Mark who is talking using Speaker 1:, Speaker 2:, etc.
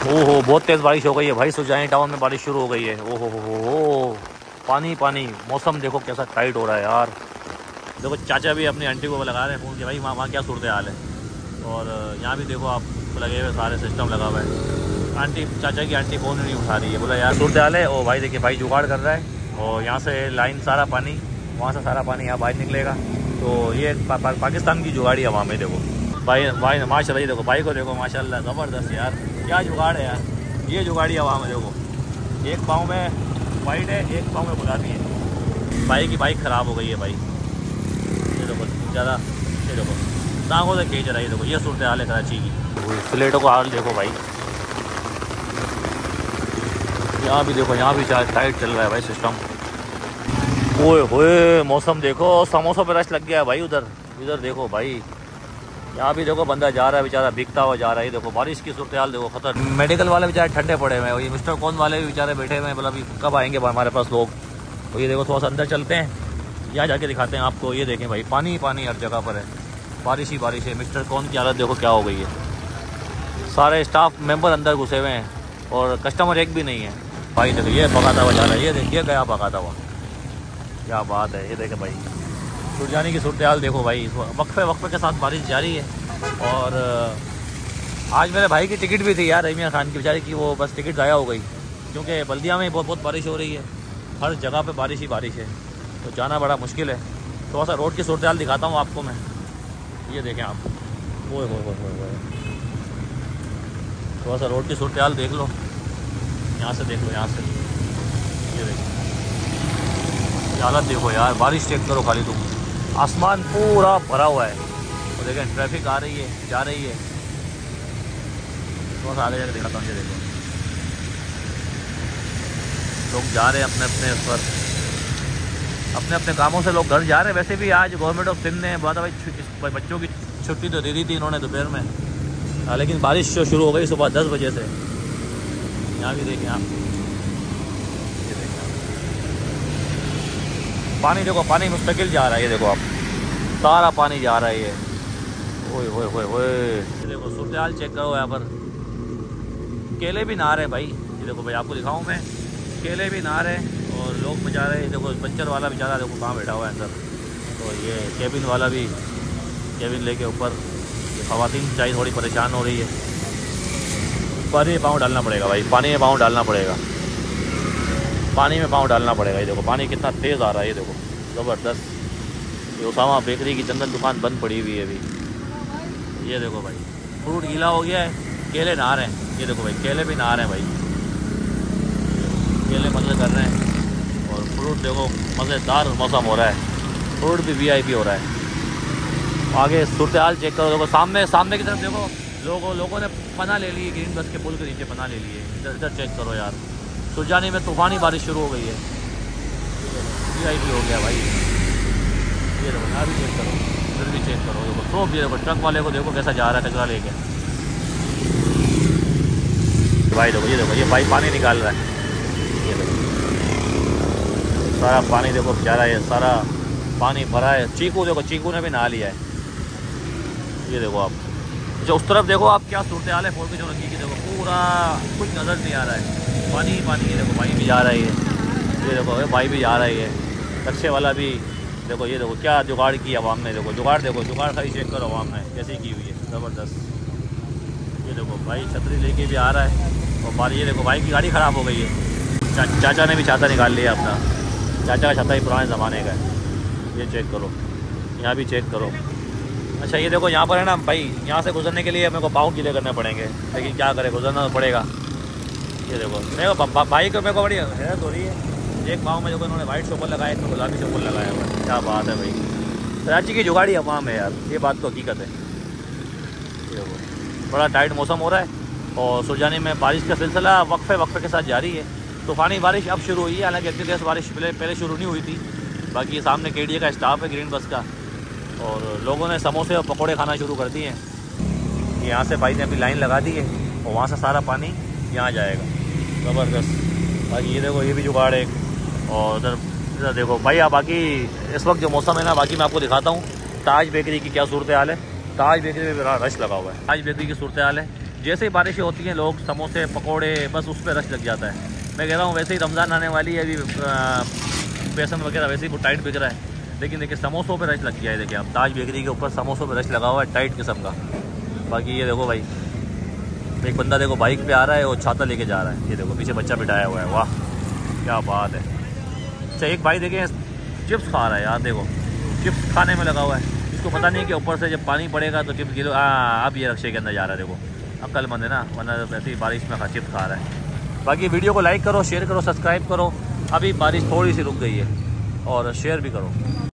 Speaker 1: ओहो बहुत तेज़ बारिश हो गई है भाई, सुरजानी टाउन में बारिश शुरू हो गई है। ओहो हो पानी पानी, मौसम देखो कैसा टाइट हो रहा है यार। देखो चाचा भी अपनी आंटी को लगा रहे हैं फ़ोन कि भाई वहाँ क्या सूरत हाल है। और यहाँ भी देखो आप लगे हुए सारे सिस्टम लगा हुआ है। आंटी चाचा की आंटी फ़ोन नहीं उठा रही है, बोला यार सूरत हाल है। और भाई देखिए भाई जुगाड़ कर रहा है और यहाँ से लाइन सारा पानी, वहाँ से सारा पानी यहाँ बाहर निकलेगा। तो ये पाकिस्तान की जुगाड़ी है वहाँ में। देखो भाई माशाल्लाह, ये देखो भाई को देखो माशाल्लाह ज़बरदस्त यार, क्या जुगाड़ है यार। ये जुगाड़ी है वहाँ में। देखो एक पाँव में वाइट है, एक पाँव में गुलाबी है। भाई की बाइक ख़राब हो गई है भाई, ये देखो ज़्यादा, ये देखो टांगों से खींच रहा है। देखो ये सूरत हाल है कराची की। प्लेटों को हाल देखो भाई, यहाँ भी देखो, यहाँ भी टाइट चल रहा है भाई सिस्टम। ओए होए मौसम देखो, समोसों पे रश लग गया है भाई। इधर देखो भाई, यहाँ भी देखो बंदा जा रहा है बेचारा, भीगता हुआ जा रहा है। देखो बारिश की सूरत हाल देखो खतर। मेडिकल वाले बेचारे ठंडे पड़े हुए हैं, ये मिस्टर कौन वाले भी बेचारे बैठे हुए हैं, बोला अभी कब आएंगे हमारे पास लोग। तो ये देखो थोड़ा सा अंदर चलते हैं, यहाँ जाके दिखाते हैं आपको। ये देखें भाई पानी पानी हर जगह पर है, बारिश ही बारिश है। मिस्टर कौन की हालत देखो क्या हो गई है। सारे स्टाफ मेंबर अंदर घुसे हुए हैं और कस्टमर एक भी नहीं है भाई। देखो ये भगाता हुआ जा रहा है, ये देखिए गया भगाता हुआ, क्या बात है। ये देखे भाई सुरजानी की सूरत हाल देखो भाई, वक्फे के साथ बारिश जारी है। और आज मेरे भाई की टिकट भी थी यार, रहीमिया खान की बेचारी की, वो बस टिकट ज़ाया हो गई क्योंकि बल्दिया में बहुत बारिश हो रही है। हर जगह पे बारिश ही बारिश है, तो जाना बड़ा मुश्किल है। थोड़ा सा रोड की सूरत हाल दिखाता हूँ आपको मैं, ये देखें आप। ओए थोड़ा सा रोड की सूरत हाल देख लो, यहाँ से देख लो, यहाँ से ये देखो हालत देखो यार। बारिश चेक करो खाली तुम, आसमान पूरा भरा हुआ है। और देखें ट्रैफिक आ रही है जा रही है। थोड़ा सा आगे जाकर दिखाता हूँ, ये देखो लोग जा रहे हैं अपने अपने कामों से, लोग घर जा रहे हैं। वैसे भी आज गवर्नमेंट ऑफ सिंध ने बहुत भाई बच्चों की छुट्टी तो दे दी थी इन्होंने दोपहर में, लेकिन बारिश शुरू हो गई सुबह 10 बजे से। यहाँ भी देखें आप, ये देखें पानी देखो, पानी मुस्तकिल जा रहा है। ये देखो आप, सारा पानी जा रहा है ये। ओए होए होए होए, ये देखो सूरत हाल चेक करो यहाँ पर। केले भी नहा रहे भाई, ये देखो भाई आपको दिखाऊं मैं, केले भी नहा रहे और लोग बेचारे रहे। देखो पंचर वाला बेचारा देखो कहाँ बैठा हुआ है अंदर। तो ये केबिन वाला भी केबिन लेके ऊपर, ये ख़वातीन चाहिए थोड़ी परेशान हो रही है। पानी में पाँव डालना पड़ेगा भाई, पानी में पाँव डालना पड़ेगा, पानी में पाँव डालना पड़ेगा। ये देखो पानी कितना तेज़ आ रहा है, ये देखो ज़बरदस्त। ये उसामा बेकरी की जंगल दुकान बंद पड़ी हुई है अभी। ये देखो भाई फ्रूट गीला हो गया है, केले नहा रहे हैं। ये देखो भाई केले भी नहा रहे हैं भाई, केले मज़े कर रहे हैं। और फ्रूट देखो मज़ेदार मौसम हो रहा है, फ्रूट भी VIP हो रहा है। आगे सूरत हाल चेक करो, देखो सामने की तरफ देखो, लोगों ने पनाह ले ली है, ग्रीन बस के पुल के नीचे पनाह ले ली है। इधर चेक करो यार, सुरजानी में तूफ़ानी बारिश शुरू हो गई है, VIP हो गया भाई। ये देखो यहाँ भी चेक करो, इधर भी चेक करो, देखो तो भी देखो ट्रक वाले को देखो कैसा जा रहा है कचरा लेके भाई। देखो ये भाई पानी निकाल रहा है, ये देखो सारा पानी देखो जा रहा है, सारा पानी भरा है। चीकू देखो, चीकू ने भी नहा लिया है। ये देखो आप, जो उस तरफ देखो आप क्या सूरत हाल है फोर की जो रंगी की, देखो पूरा कुछ नज़र नहीं आ रहा है, पानी ही पानी है। देखो भाई भी जा रही है, ये देखो भाई भी जा रही है, रक्शे वाला भी देखो। ये देखो क्या जुगाड़ की आवाम ने, देखो जुगाड़ खाली चेक करो आवाम ने कैसी की हुई है, ज़बरदस्त। ये देखो भाई छतरी लेके भी आ रहा है और बारी, ये देखो भाई की गाड़ी ख़राब हो गई है। चाचा ने भी छाता निकाल लिया अपना, चाचा का छाता ही पुराने ज़माने का है। ये चेक करो, यहाँ भी चेक करो। अच्छा ये देखो यहाँ पर है ना भाई, यहाँ से गुजरने के लिए मेरे को पाँव गीले करने पड़ेंगे, लेकिन क्या करें गुजरना तो पड़ेगा। ये देखो मेरे को भाई को मेरे को बड़ी हैरत हो रही है, एक पाँव में देखो इन्होंने वाइट चप्पल लगाया, एक में गुलाबी चप्पल लगाया हुआ है। क्या बात है भाई, कराची की जुगाड़ी अवाम है यार, ये बात तो हकीकत है। ये देखो बड़ा टाइट मौसम हो रहा है और सुरजानी में बारिश का सिलसिला वक्फे के साथ जारी है। तूफ़ानी बारिश अब शुरू हुई है, हालांकि इतनी तेज़ बारिश पहले शुरू नहीं हुई थी। बाकी सामने KDA का स्टाफ है ग्रीन बस का, और लोगों ने समोसे और पकोड़े खाना शुरू कर दिए हैं। यहाँ से भाई ने अभी लाइन लगा दी है और वहाँ से सारा पानी यहाँ जाएगा, ज़बरदस्त। बाकी ये देखो ये भी जुगाड़ है। और इधर देखो भाई आप, बाकी इस वक्त जो मौसम है ना, बाकी मैं आपको दिखाता हूँ ताज बेकरी की क्या सूरत हाल है। ताज बेकरी में रश लगा हुआ है, ताज बेकरी की सूरत हाल है। जैसे ही बारिशें होती हैं लोग समोसे पकोड़े बस उस पर रश लग जाता है। मैं कह रहा हूँ वैसे ही रमज़ान आने वाली है, अभी बेसन वगैरह वैसे ही वो टाइट बिक रहा है, लेकिन देखिए समोसों पे रश लग गया है। देखिए आप ताज बेकरी के ऊपर समोसों पे रश लगा हुआ है टाइट किस्म का। बाकी ये देखो भाई, एक बंदा देखो बाइक पे आ रहा है और छाता लेके जा रहा है। ये देखो पीछे बच्चा बिठाया हुआ है, वाह क्या बात है। अच्छा एक भाई देखें चिप्स खा रहा है यार, देखो चिप्स खाने में लगा हुआ है। इसको पता नहीं कि ऊपर से जब पानी पड़ेगा तो चिप्स गिरो। अब ये रक्शे के अंदर जा रहा है, देखो अक्लमंद है ना, वरना ऐसे ही बारिश में चिप्स खा रहा है। बाकी वीडियो को लाइक करो, शेयर करो, सब्सक्राइब करो। अभी बारिश थोड़ी सी रुक गई है, और शेयर भी करो।